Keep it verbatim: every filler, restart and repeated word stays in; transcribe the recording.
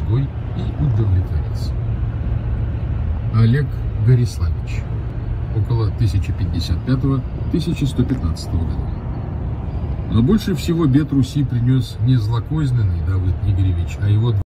собой и удовлетвориться. Олег Гориславич. Около тысяча пятьдесят пятого — тысяча сто пятнадцатого года. Но больше всего бед Руси принес не злокозненный Давыд Игоревич, а его